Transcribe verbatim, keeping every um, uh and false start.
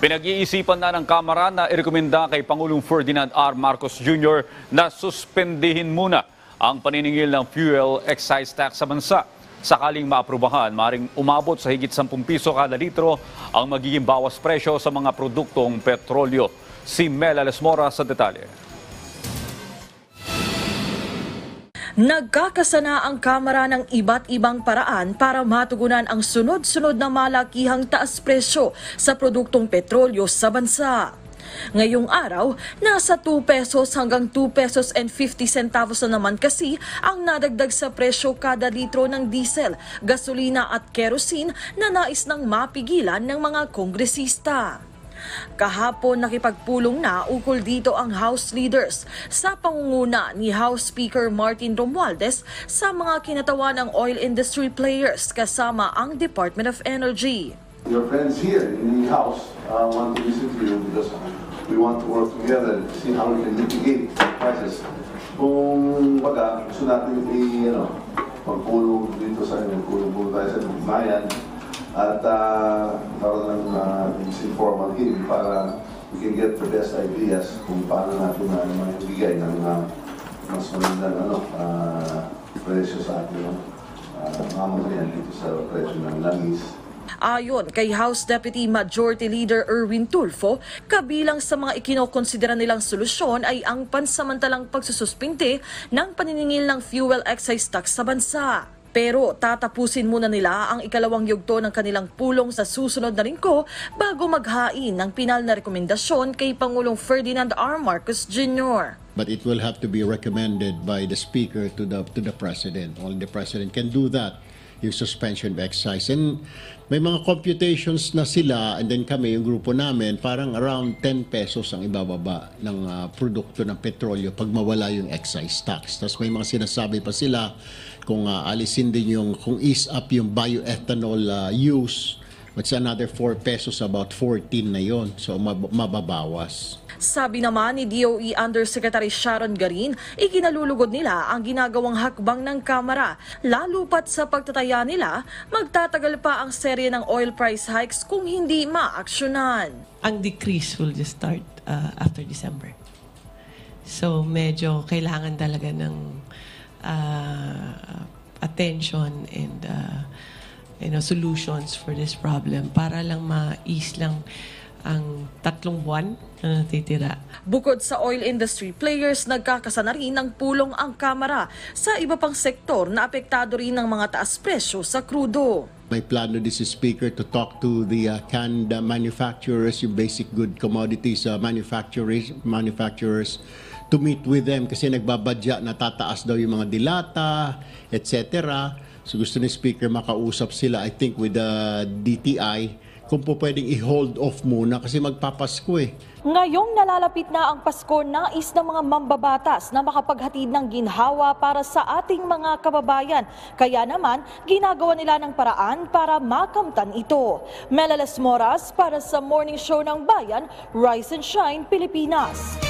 Pinag-iisipan na ng Kamara na irekomenda kay Pangulong Ferdinand R. Marcos Junior na suspendihin muna ang paniningil ng fuel excise tax sa bansa. Sakaling maaprubahan, maring umabot sa higit sampung piso kada litro ang magiging bawas presyo sa mga produktong petrolyo. Si Mel Alesmora sa detalye. Nagkakasana ang Kamara ng iba't ibang paraan para matugunan ang sunod-sunod na malakihang taas presyo sa produktong petrolyo sa bansa. Ngayong araw, nasa two pesos hanggang two pesos and fifty centavos na naman kasi ang nadagdag sa presyo kada litro ng diesel, gasolina at kerosene na nais nang mapigilan ng mga kongresista. Kahapon nakipagpulong na ukol dito ang House leaders sa pangunguna ni House Speaker Martin Romualdez sa mga kinatawan ng oil industry players kasama ang Department of Energy. Your friends here in the House uh, want to listen to you because we want to work together to see how we can mitigate prices. Kung baga, gusto natin i, ano, magpulong dito sa inyo, pulong-pulong tayo sa bayan at uh, parang uh, informal hearing para we can get the best ideas kung paano natin na uh, maibigay ng uh, mas magandang ano, uh, presyo sa ating uh, mamamayan dito sa presyo ng langis. Ayon kay House Deputy Majority Leader Erwin Tulfo, kabilang sa mga ikinokonsidera nilang solusyon ay ang pansamantalang pagsususpinte ng paniningil ng fuel excise tax sa bansa. Pero tatapusin muna nila ang ikalawang yugto ng kanilang pulong sa susunod na linggo bago maghain ng pinal na rekomendasyon kay Pangulong Ferdinand R. Marcos Junior But it will have to be recommended by the Speaker to the to the President. Only the President can do that, yung suspension of excise. And may mga computations na sila, and then kami, yung grupo namin, parang around ten pesos ang ibababa ng uh, produkto ng petrolyo pag mawala yung excise tax. Tapos may mga sinasabi pa sila kung uh, alisin din yung, kung ease up yung bioethanol uh, use, it's another four pesos, about fourteen na yon. So mab mababawas. Sabi naman ni D O E Undersecretary Sharon Garin, ikinalulugod nila ang ginagawang hakbang ng Kamara. Lalo pat sa pagtataya nila, magtatagal pa ang serye ng oil price hikes kung hindi maaksyonan. Ang decrease will just start uh, after December. So medyo kailangan talaga ng uh, attention and uh, you know, solutions for this problem para lang ma-ease lang ang tatlong buwan na natitira. Bukod sa oil industry players, nagkakasana rin ng pulong ang Kamara sa iba pang sektor na apektado rin ng mga taas presyo sa krudo. May plano din si Speaker to talk to the uh, canned uh, manufacturers, yung basic good commodities uh, manufacturers, manufacturers to meet with them kasi nagbabadya na tataas daw yung mga dilata, et cetera. So gusto ni Speaker makausap sila, I think, with the D T I kung po pwedeng i-hold off muna kasi magpapasko eh. Ngayong nalalapit na ang Pasko, nais ng mga mambabatas na makapaghatid ng ginhawa para sa ating mga kababayan. Kaya naman, ginagawa nila ng paraan para makamtan ito. Mel Alesmora para sa Morning Show ng Bayan, Rise and Shine, Pilipinas.